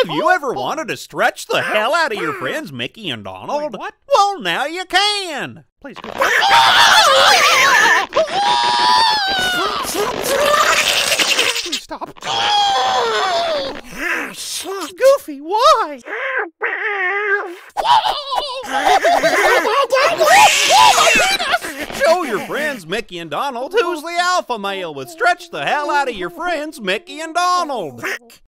Have you ever wanted to stretch the hell out of your friends Mickey and Donald? Wait, what? Well, now you can. Please go. Please stop. Goofy, why? Show your friends Mickey and Donald who's the alpha male with Stretch the Hell Out of Your Friends Mickey and Donald.